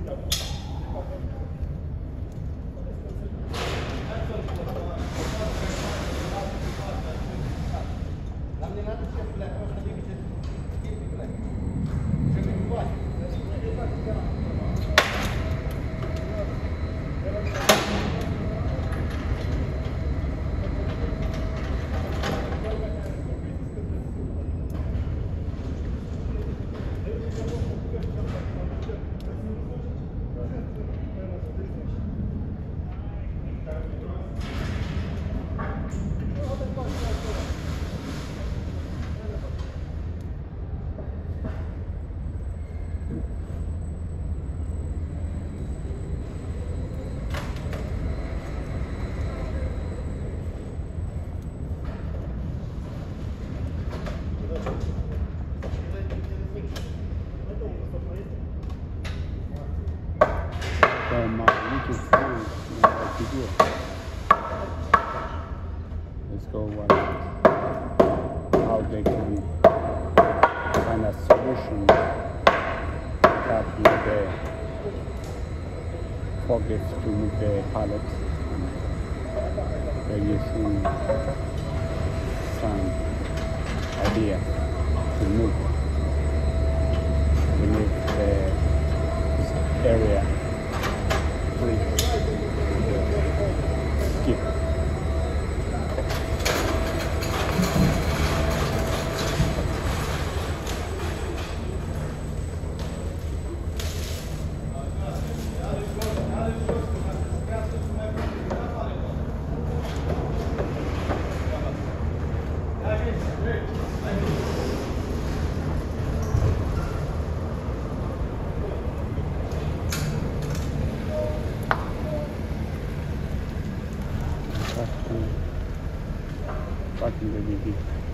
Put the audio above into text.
Let's go how they can find a solution that with the forklifts to move the pallets. They're using some idea to move the area free. Skip. Back in the